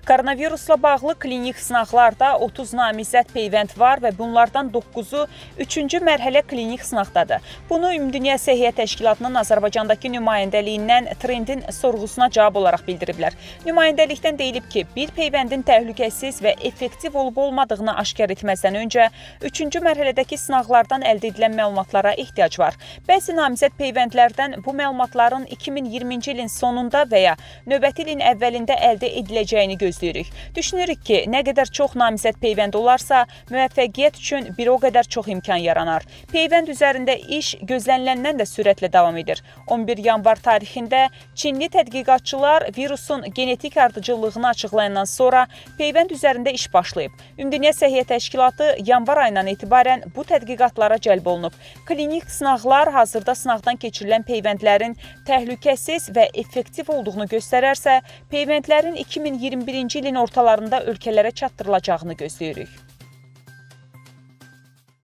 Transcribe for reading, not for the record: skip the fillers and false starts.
Koronavirusla bağlı klinik sınaqlarda 30 namizəd peyvənd var və bunlardan 9-u 3-cü mərhələ klinik sınaqdadır. Bunu Ümumdünya Səhiyyə Təşkilatının Azərbaycandakı nümayəndəliyindən Trendin sorğusuna cavab olaraq bildiriblər. Nümayəndəlikdən deyilib ki, bir peyvəndin təhlükəsiz və effektiv olub-olmadığını aşkar etməzdən öncə 3-cü mərhələdəki sınaqlardan əldə edilən məlumatlara ehtiyac var. Bəzi namizəd peyvəndlərdən bu məlumatların 2020-ci ilin sonunda və ya növbəti ilin əvvəlində əldə ediləcəyini gözləyirik. Düşünürük ki, nə qədər çox namizəd peyvənd olarsa, müvəffəqiyyət üçün bir o qədər çox imkan yaranar. Peyvənd üzərində iş gözləniləndən də sürətlə davam edir. 11 yanvar tarixində Çinli tədqiqatçılar virusun genetik ardıcıllığını açıqlayandan sonra peyvənd üzərində iş başlayıb. Ümumdünya Səhiyyə Təşkilatı yanvar ayından etibarən bu tədqiqatlara cəlb olunub. Klinik sınaqlar hazırda sınaqdan keçirilən peyvəndlərin təhlükəsiz və effektiv olduğunu göstərərsə, peyvəndlərin 2021-ci ilin ortalarında ölkələrə çatdırılacağını gözləyirik.